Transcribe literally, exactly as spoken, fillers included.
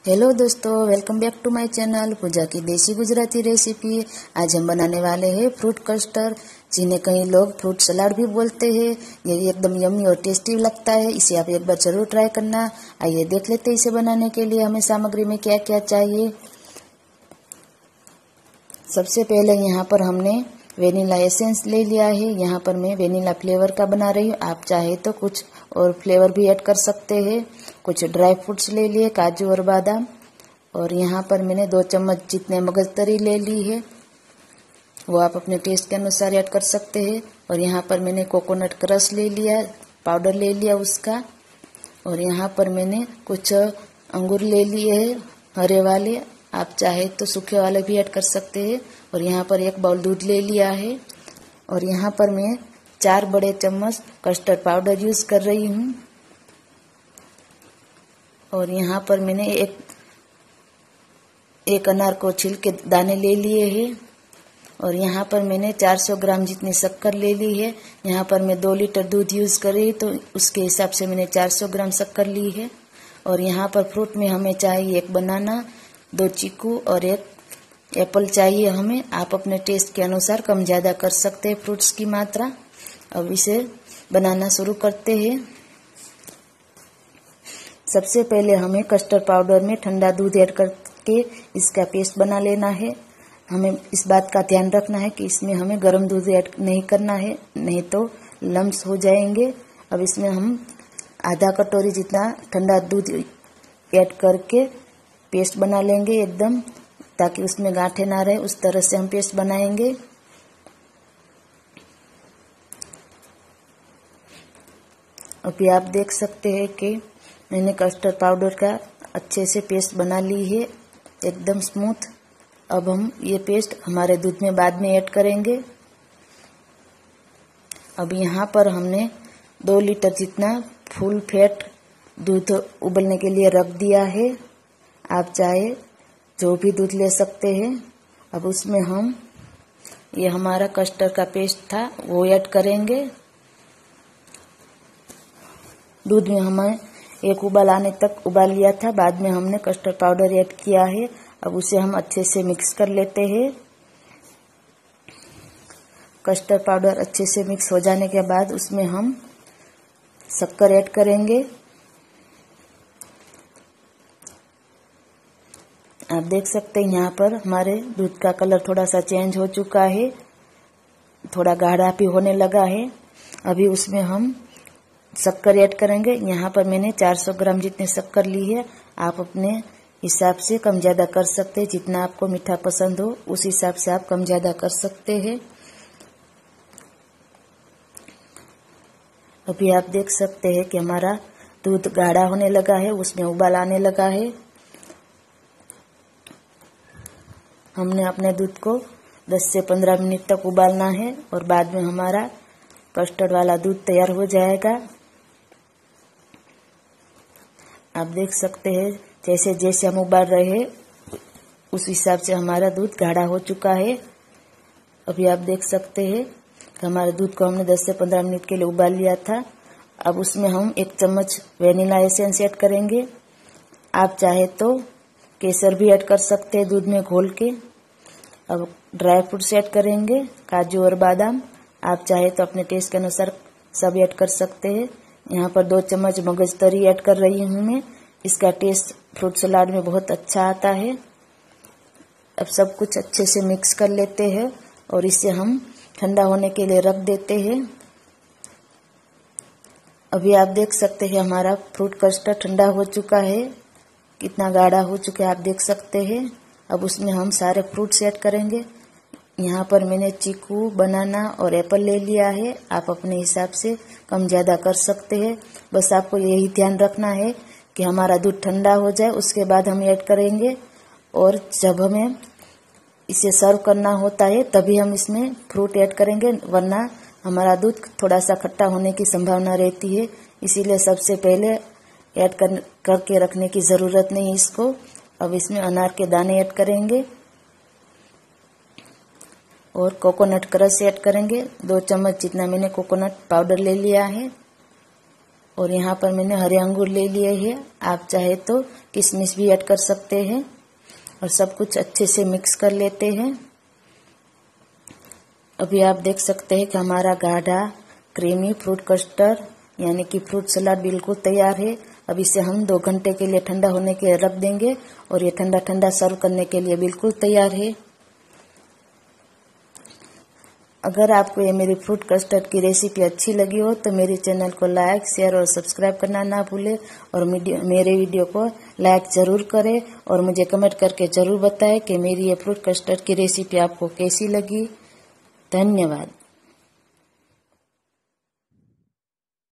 Hello दोस्तों, welcome back to my channel Pooja की desi Gujarati recipe. आज हम बनाने वाले हैं फ्रूट कस्टर्ड, जिन्हें कई लोग फ्रूट सलाद भी बोलते हैं। ये एकदम यम्मी और टेस्टी लगता है। इसे आप एक बार जरूर ट्राई करना। आइए देख लेते हैं इसे बनाने के लिए हमें सामग्री में क्या क्या चाहिए। सबसे पहले यहाँ पर हमने वेनिला एसेंस ले लिया है। यहाँ पर मैं वेनिला फ्लेवर का बना रही हूँ। आप चाहे तो कुछ और फ्लेवर भी ऐड कर सकते हैं। कुछ ड्राई फ्रूट्स ले लिए, काजू और बादाम। और यहाँ पर मैंने दो चम्मच जितने मगजतरी ले ली है, वो आप अपने टेस्ट के अनुसार ऐड कर सकते हैं। और यहाँ पर मैंने कोकोनट क्रश ले लिया, पाउडर ले लिया उसका। और यहाँ पर मैंने कुछ अंगूर ले लिए हैं हरे वाले, आप चाहे तो सूखे वाले भी ऐड कर सकते हैं। और यहाँ पर एक बाउल दूध ले लिया है। और यहाँ पर मैं चार बड़े चम्मच कस्टर्ड पाउडर यूज कर रही हूँ। और यहाँ पर मैंने एक एक अनार को छील के दाने ले लिए हैं। और यहाँ पर मैंने चार सौ ग्राम जितनी शक्कर ले ली है। यहाँ पर मैं दो लीटर दूध यूज कर रही, तो उसके हिसाब से मैंने चार सौ ग्राम शक्कर ली है। और यहाँ पर फ्रूट में हमें चाहिए एक बनाना, दो चीकू और एक एप्पल चाहिए हमें। आप अपने टेस्ट के अनुसार कम ज्यादा कर सकते हैं फ्रूट्स की मात्रा। अब इसे बनाना शुरू करते हैं। सबसे पहले हमें कस्टर्ड पाउडर में ठंडा दूध ऐड करके इसका पेस्ट बना लेना है। हमें इस बात का ध्यान रखना है कि इसमें हमें गर्म दूध ऐड नहीं करना है, नहीं तो लम्स हो जाएंगे। अब इसमें हम आधा कटोरी जितना ठंडा दूध ऐड करके पेस्ट बना लेंगे एकदम, ताकि उसमें गांठें ना रहे। उस तरह से हम पेस्ट बनाएंगे। अभी आप देख सकते हैं कि मैंने कस्टर्ड पाउडर का अच्छे से पेस्ट बना ली है, एकदम स्मूथ। अब हम ये पेस्ट हमारे दूध में बाद में ऐड करेंगे। अब यहाँ पर हमने दो लीटर जितना फुल फैट दूध उबलने के लिए रख दिया है। आप चाहे जो भी दूध ले सकते हैं। अब उसमें हम ये हमारा कस्टर्ड का पेस्ट था वो ऐड करेंगे। दूध में हमें एक उबाल आने तक उबाल लिया था, बाद में हमने कस्टर्ड पाउडर ऐड किया है। अब उसे हम अच्छे से मिक्स कर लेते हैं। कस्टर्ड पाउडर अच्छे से मिक्स हो जाने के बाद उसमें हम शक्कर ऐड करेंगे। आप देख सकते हैं यहाँ पर हमारे दूध का कलर थोड़ा सा चेंज हो चुका है, थोड़ा गाढ़ा भी होने लगा है। अभी उसमें हम शक्कर ऐड करेंगे। यहाँ पर मैंने चार सौ ग्राम जितनी शक्कर ली है। आप अपने हिसाब से कम ज्यादा कर सकते हैं, जितना आपको मीठा पसंद हो उस हिसाब से आप कम ज्यादा कर सकते हैं। अभी आप देख सकते हैं कि हमारा दूध गाढ़ा होने लगा है, उसमें उबाल आने लगा है। हमने अपने दूध को दस से पंद्रह मिनट तक उबालना है और बाद में हमारा कस्टर्ड वाला दूध तैयार हो जाएगा। आप देख सकते हैं जैसे जैसे हम उबाल रहे हैं उस हिसाब से हमारा दूध गाढ़ा हो चुका है। अभी आप देख सकते हैं कि हमारे दूध को हमने दस से पंद्रह मिनट के लिए उबाल लिया था। अब उसमें हम एक चम्मच वेनिला एसेंस ऐड करेंगे। आप चाहे तो केसर भी ऐड कर सकते हैं दूध में घोल के। अब ड्राई फ्रूट्स ऐड करेंगे, काजू और बादाम। आप चाहे तो अपने टेस्ट के अनुसार सब ऐड कर सकते हैं। यहाँ पर दो चम्मच मगजतरी ऐड कर रही हूँ मैं। इसका टेस्ट फ्रूट सलाद में बहुत अच्छा आता है। अब सब कुछ अच्छे से मिक्स कर लेते हैं और इसे हम ठंडा होने के लिए रख देते हैं। अभी आप देख सकते हैं हमारा फ्रूट कस्टर्ड ठंडा हो चुका है, कितना गाढ़ा हो चुका है आप देख सकते हैं। अब उसमें हम सारे फ्रूट्स ऐड करेंगे। यहाँ पर मैंने चीकू, बनाना और एप्पल ले लिया है। आप अपने हिसाब से कम ज्यादा कर सकते हैं। बस आपको यही ध्यान रखना है कि हमारा दूध ठंडा हो जाए, उसके बाद हम ऐड करेंगे। और जब हमें इसे सर्व करना होता है तभी हम इसमें फ्रूट ऐड करेंगे, वरना हमारा दूध थोड़ा सा खट्टा होने की संभावना रहती है। इसीलिए सबसे पहले ऐड कर, करके रखने की जरूरत नहीं है इसको। अब इसमें अनार के दाने ऐड करेंगे और कोकोनट क्रश ऐड करेंगे। दो चम्मच जितना मैंने कोकोनट पाउडर ले लिया है। और यहाँ पर मैंने हरे अंगूर ले लिए हैं। आप चाहे तो किशमिश भी ऐड कर सकते हैं। और सब कुछ अच्छे से मिक्स कर लेते हैं। अभी आप देख सकते हैं कि हमारा गाढ़ा क्रीमी फ्रूट कस्टर्ड यानी कि फ्रूट सलाद बिल्कुल तैयार है। अब इसे हम दो घंटे के लिए ठंडा होने के लिए रख देंगे और ये ठंडा ठंडा सर्व करने के लिए बिल्कुल तैयार है। अगर आपको ये मेरी फ्रूट कस्टर्ड की रेसिपी अच्छी लगी हो तो मेरे चैनल को लाइक, शेयर और सब्सक्राइब करना ना भूले और मेरे वीडियो को लाइक जरूर करें और मुझे कमेंट करके जरूर बताएं कि मेरी ये फ्रूट कस्टर्ड की रेसिपी आपको कैसी लगी। धन्यवाद।